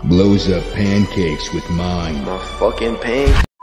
Blows up pancakes with mine. My fucking pancakes.